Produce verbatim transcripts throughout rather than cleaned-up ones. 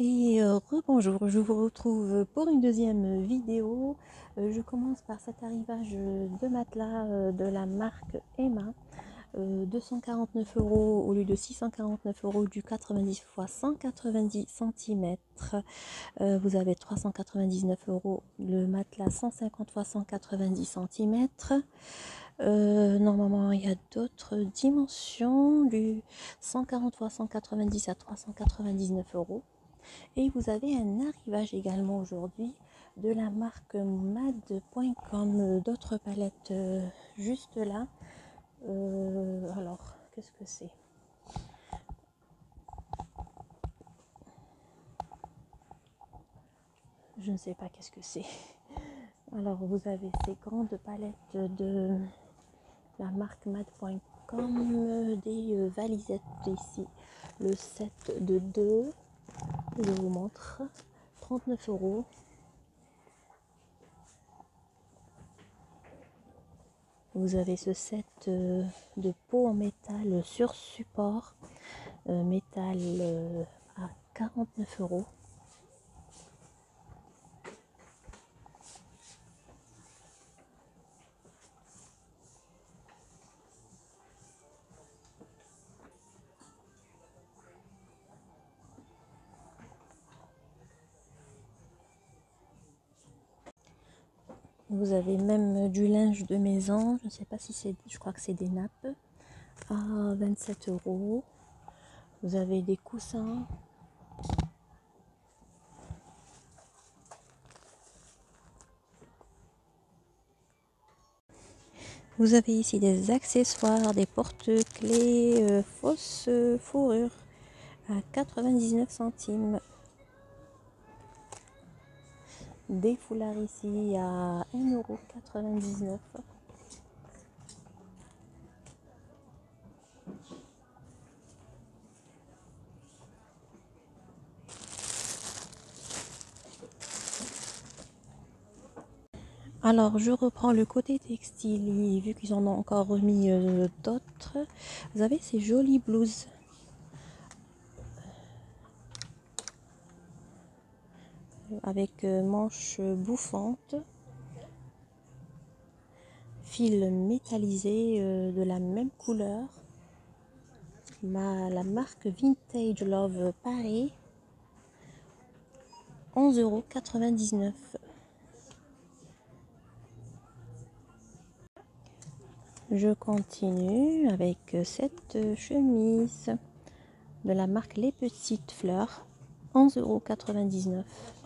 Et euh, rebonjour, je vous retrouve pour une deuxième vidéo. Euh, je commence par cet arrivage de matelas euh, de la marque Emma. Euh, deux cent quarante-neuf euros au lieu de six cent quarante-neuf euros, du quatre-vingt-dix fois cent quatre-vingt-dix centimètres. Euh, vous avez trois cent quatre-vingt-dix-neuf euros le matelas cent cinquante fois cent quatre-vingt-dix centimètres. Euh, normalement, il y a d'autres dimensions, du cent quarante fois cent quatre-vingt-dix à trois cent quatre-vingt-dix-neuf euros. Et vous avez un arrivage également aujourd'hui de la marque mad point com, d'autres palettes euh, juste là. Euh, alors, qu'est-ce que c'est? Je ne sais pas qu'est-ce que c'est. Alors, vous avez ces grandes palettes de la marque mad point com, des euh, valisettes ici. Le set de deux, je vous montre, trente-neuf euros. Vous avez ce set euh, de pot en métal sur support, euh, métal euh, à quarante-neuf euros. Vous avez même du linge de maison, je ne sais pas si c'est, je crois que c'est des nappes, à vingt-sept euros. Vous avez des coussins. Vous avez ici des accessoires, des porte-clés, euh, fausse fourrure à quatre-vingt-dix-neuf centimes. Des foulards ici à un euro quatre-vingt-dix-neuf. Alors, je reprends le côté textile, vu qu'ils en ont encore remis euh, d'autres. Vous avez ces jolies blouses avec euh, manches bouffantes, fil métallisé euh, de la même couleur. Ma, la marque Vintage Love Paris, onze euros quatre-vingt-dix-neuf. Je continue avec cette chemise de la marque Les Petites Fleurs, onze euros quatre-vingt-dix-neuf.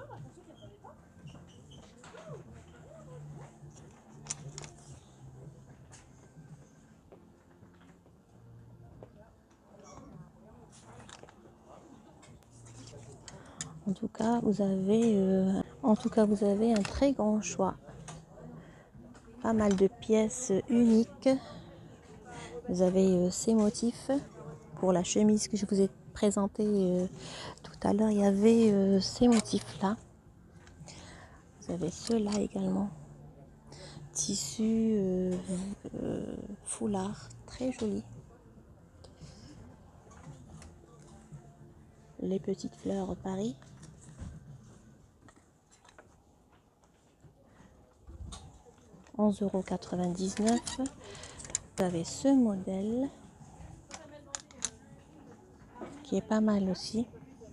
En tout cas, vous avez, euh, en tout cas, vous avez un très grand choix. Pas mal de pièces uniques. Vous avez euh, ces motifs. Pour la chemise que je vous ai présentée euh, tout à l'heure, il y avait euh, ces motifs-là. Vous avez ceux-là également. Tissu euh, euh, foulard, très joli. Les Petites Fleurs Paris. onze euros quatre-vingt-dix-neuf. Vous avez ce modèle qui est pas mal aussi.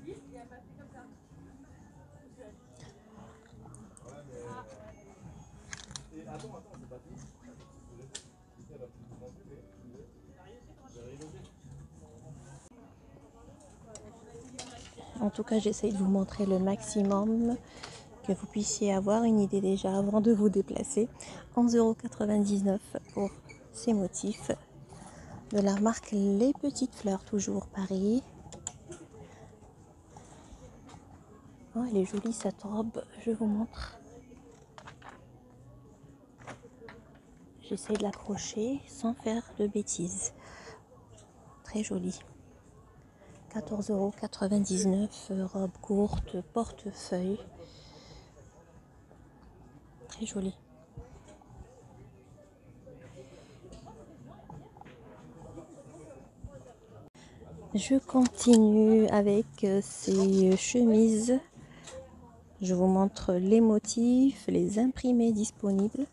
En tout cas, j'essaye de vous montrer le maximum, que vous puissiez avoir une idée déjà avant de vous déplacer. onze euros quatre-vingt-dix-neuf pour ces motifs de la marque Les Petites Fleurs, toujours Paris. Oh, elle est jolie cette robe, je vous montre. J'essaie de l'accrocher sans faire de bêtises. Très jolie. quatorze euros quatre-vingt-dix-neuf, robe courte, portefeuille. Très jolie. Je continue avec ces chemises. Je vous montre les motifs, les imprimés disponibles.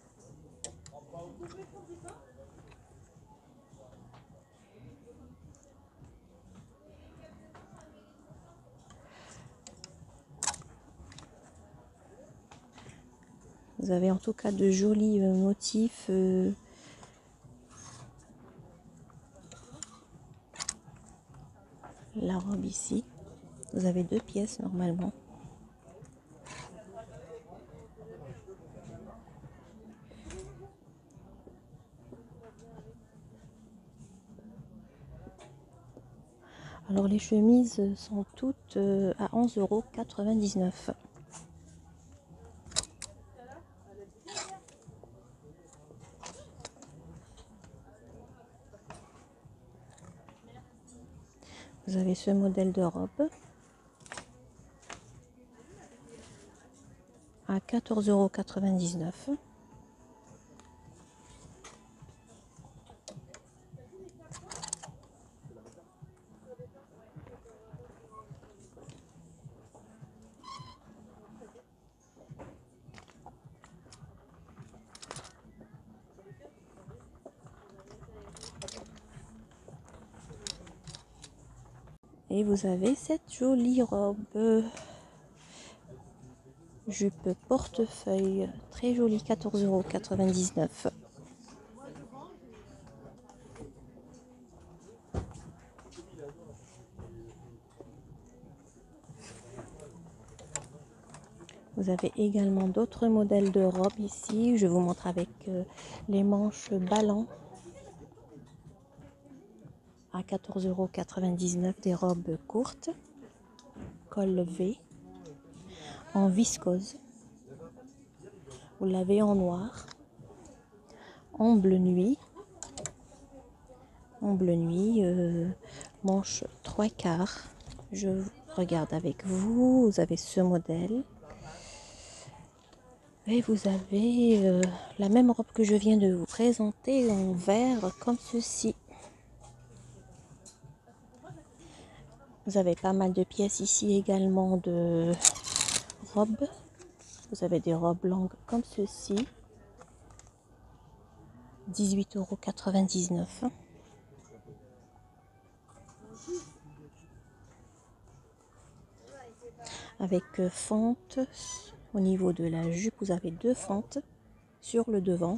Vous avez en tout cas de jolis euh, motifs. Euh, la robe ici. Vous avez deux pièces normalement. Alors les chemises sont toutes euh, à onze euros quatre-vingt-dix-neuf. Vous avez ce modèle de robe à quatorze euros quatre-vingt-dix-neuf. Et vous avez cette jolie robe, jupe portefeuille, très jolie, quatorze euros quatre-vingt-dix-neuf. Vous avez également d'autres modèles de robes ici. Je vous montre avec euh, les manches ballants à quatorze euros quatre-vingt-dix-neuf, des robes courtes, col V, en viscose. Vous l'avez en noir, en bleu nuit, en bleu nuit, euh, manche trois quarts. Je regarde avec vous, vous avez ce modèle. Et vous avez euh, la même robe que je viens de vous présenter en vert comme ceci. Vous avez pas mal de pièces ici également de robes. Vous avez des robes longues comme ceci. dix-huit euros quatre-vingt-dix-neuf. Avec fente au niveau de la jupe. Vous avez deux fentes sur le devant.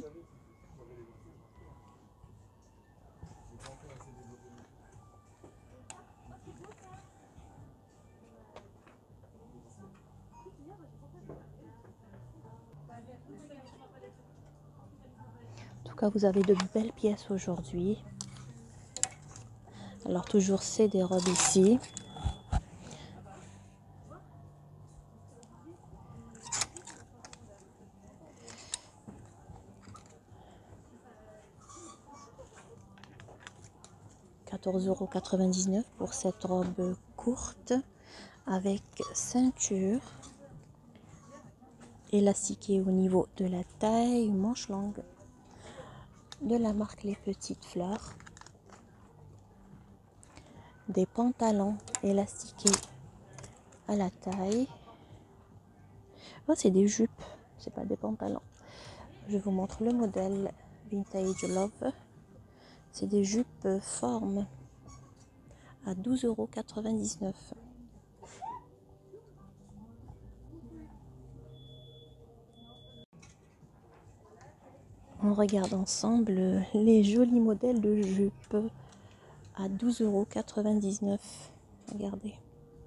En tout cas, vous avez de belles pièces aujourd'hui. Alors toujours c'est des robes ici. quatorze euros quatre-vingt-dix-neuf pour cette robe courte avec ceinture élastiquée au niveau de la taille, manche longue de la marque Les Petites Fleurs. Des pantalons élastiqués à la taille. Oh, c'est des jupes, c'est pas des pantalons. Je vous montre le modèle Vintage Love. C'est des jupes forme à douze euros quatre-vingt-dix-neuf. On regarde ensemble les jolis modèles de jupes à douze euros quatre-vingt-dix-neuf. Regardez.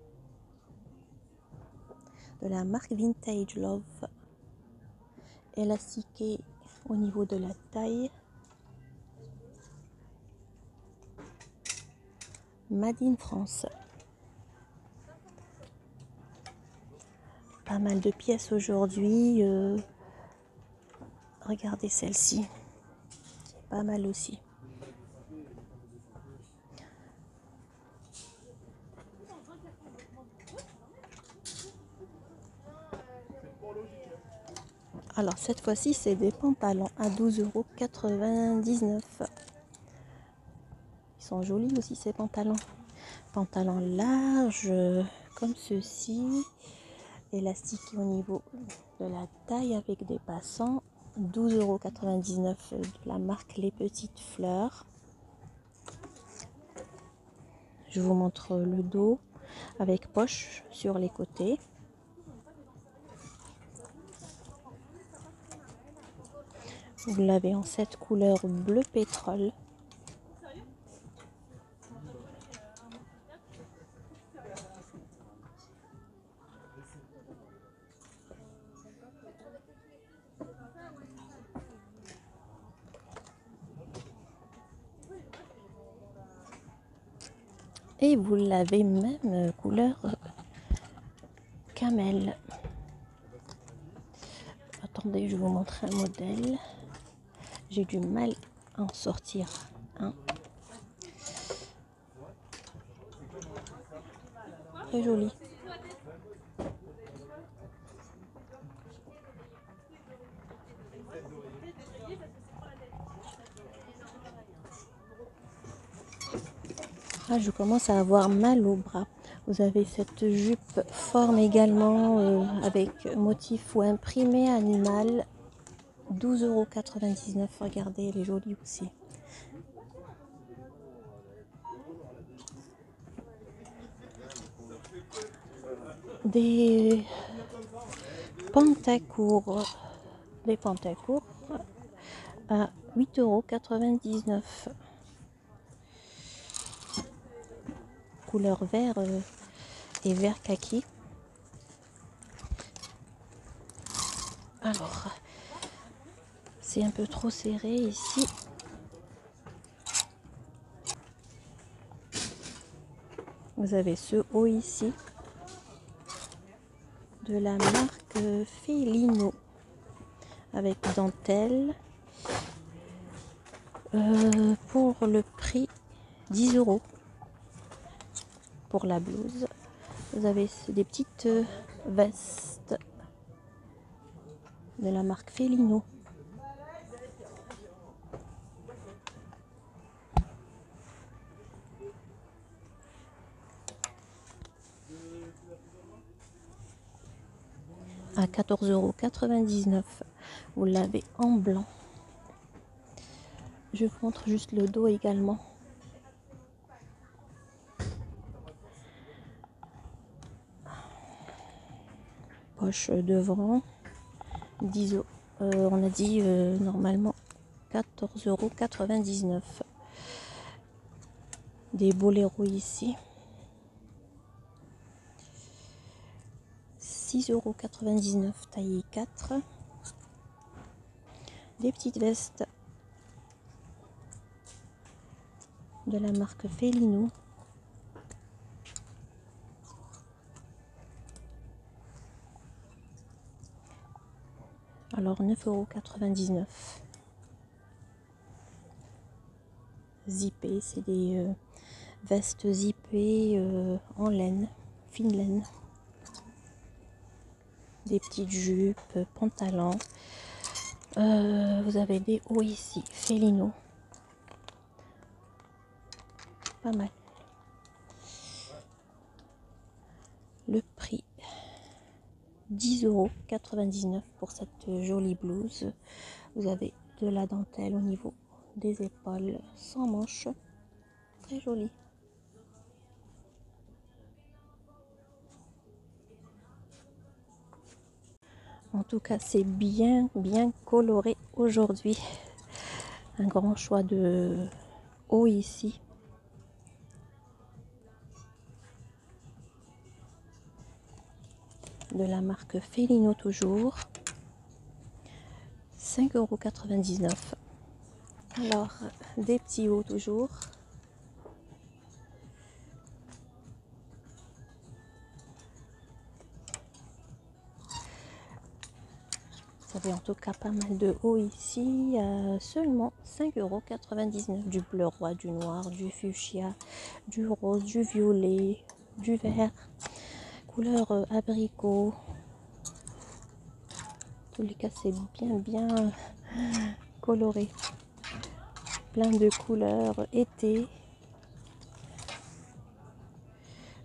De la marque Vintage Love. Élastiqué au niveau de la taille. Made in France. Pas mal de pièces aujourd'hui. Euh, regardez celle-ci. C'est pas mal aussi. Alors cette fois-ci c'est des pantalons à douze euros quatre-vingt-dix-neuf. Ils sont jolis aussi ces pantalons. pantalon large euh, comme ceci, élastique au niveau de la taille avec des passants, douze euros quatre-vingt-dix-neuf de la marque Les Petites Fleurs. Je vous montre le dos avec poche sur les côtés. Vous l'avez en cette couleur bleu pétrole. Et vous l'avez même couleur camel. Attendez, je vous montre un modèle. J'ai du mal à en sortir un. Très joli. Ah, je commence à avoir mal au bras. Vous avez cette jupe forme également euh, avec motif ou imprimé animal. douze euros quatre-vingt-dix-neuf. Regardez, elle est jolie aussi. Des pantacourt. Des pantacourt à huit euros quatre-vingt-dix-neuf. Couleur vert euh, et vert kaki. Alors, c'est un peu trop serré ici. Vous avez ce haut ici de la marque Felino avec dentelle euh, pour le prix dix euros. Pour la blouse, vous avez des petites vestes de la marque Felino. À quatorze euros quatre-vingt-dix-neuf. Vous l'avez en blanc. Je vous montre juste le dos également. Poche devant. dix euros. Euh, on a dit euh, normalement quatorze euros quatre-vingt-dix-neuf. Des boléros ici. six euros quatre-vingt-dix-neuf taille quatre. Des petites vestes de la marque Felino. Alors neuf euros quatre-vingt-dix-neuf. Zippées, c'est des euh, vestes zippées euh, en laine, fine laine. Des petites jupes, pantalons. Euh, vous avez des hauts ici, Felino. Pas mal. Le prix dix euros quatre-vingt-dix-neuf pour cette jolie blouse. Vous avez de la dentelle au niveau des épaules sans manches. Très jolie. En tout cas, c'est bien, bien coloré aujourd'hui. Un grand choix de haut ici. De la marque Felino toujours. cinq euros quatre-vingt-dix-neuf. Alors, des petits hauts toujours. Vous avez en tout cas pas mal de hauts ici. Euh, seulement cinq euros quatre-vingt-dix-neuf. Du bleu roi, du noir, du fuchsia, du rose, du violet, du vert. Couleur euh, abricot. En tous les cas, c'est bien, bien coloré. Plein de couleurs été.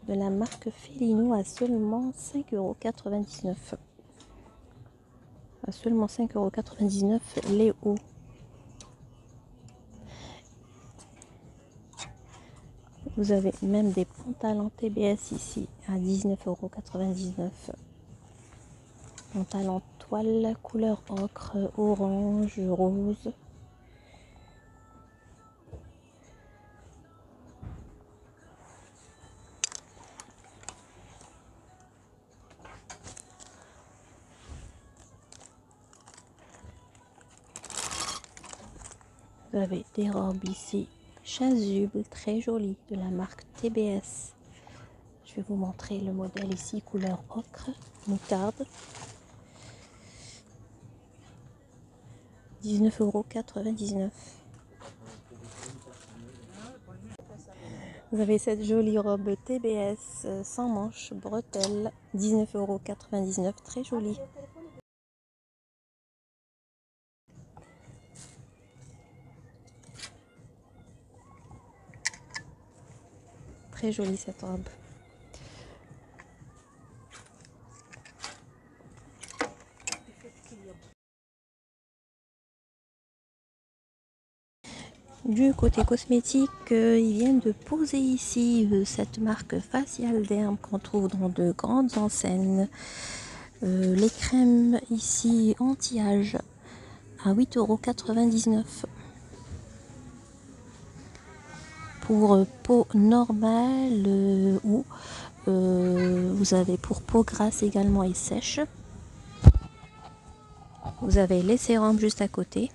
de la marque Felino à seulement cinq euros quatre-vingt-dix-neuf. À seulement cinq euros quatre-vingt-dix-neuf les hauts. Vous avez même des pantalons T B S ici à dix-neuf euros quatre-vingt-dix-neuf. Pantalon toile couleur ocre, orange, rose. Vous avez des robes ici chasubles très jolies de la marque T B S. Je vais vous montrer le modèle ici couleur ocre, moutarde. dix-neuf euros quatre-vingt-dix-neuf. Vous avez cette jolie robe T B S sans manches, bretelles, dix-neuf euros quatre-vingt-dix-neuf, très jolie. Très jolie cette robe. Du côté cosmétique, euh, ils viennent de poser ici euh, cette marque Facial Derm qu'on trouve dans de grandes enseignes. Euh, les crèmes ici anti-âge à huit euros quatre-vingt-dix-neuf. Pour euh, peau normale euh, ou euh, vous avez pour peau grasse également et sèche. Vous avez les sérums juste à côté.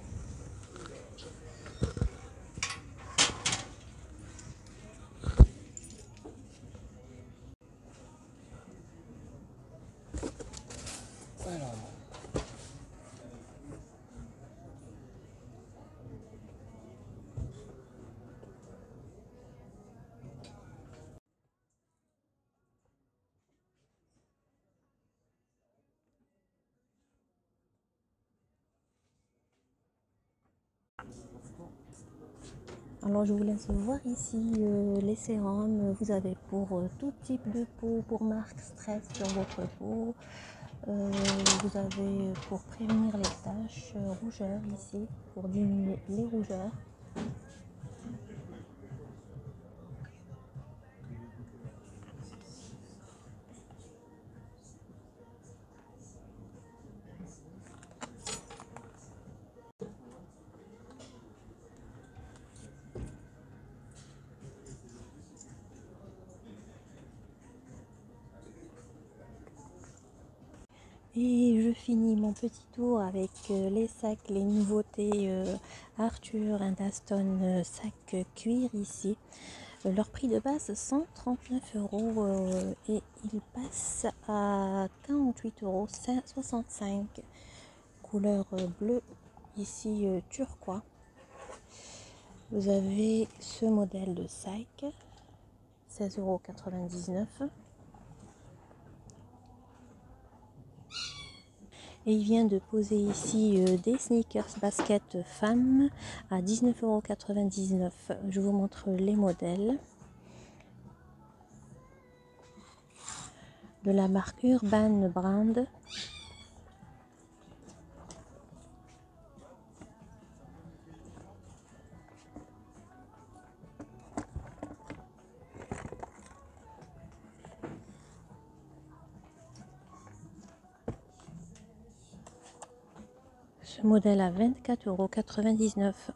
Alors je vous laisse voir ici euh, les sérums. Vous avez pour euh, tout type de peau, pour marque stress sur votre peau. Euh, vous avez pour prévenir les taches, euh, rougeurs ici, pour diminuer les rougeurs. Et je finis mon petit tour avec euh, les sacs, les nouveautés euh, Arthur and Aston euh, sac cuir ici. Euh, leur prix de base cent trente-neuf euros euh, et il passe à quarante-huit euros soixante-cinq. Couleur euh, bleu ici euh, turquois. Vous avez ce modèle de sac, seize euros quatre-vingt-dix-neuf. Et il vient de poser ici euh, des sneakers basket femmes à dix-neuf euros quatre-vingt-dix-neuf. Je vous montre les modèles. De la marque Urban Brand. Ce modèle à vingt-quatre euros quatre-vingt-dix-neuf.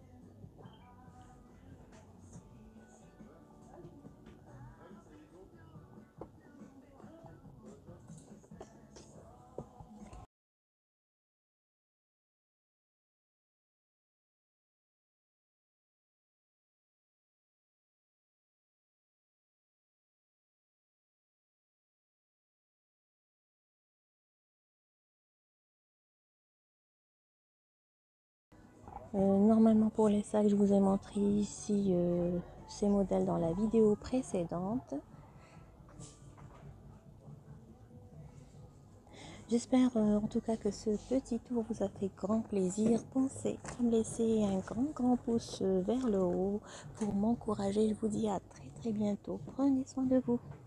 Euh, normalement pour les sacs, je vous ai montré ici euh, ces modèles dans la vidéo précédente. J'espère euh, en tout cas que ce petit tour vous a fait grand plaisir. Pensez à me laisser un grand grand pouce vers le haut pour m'encourager. Je vous dis à très très bientôt. Prenez soin de vous.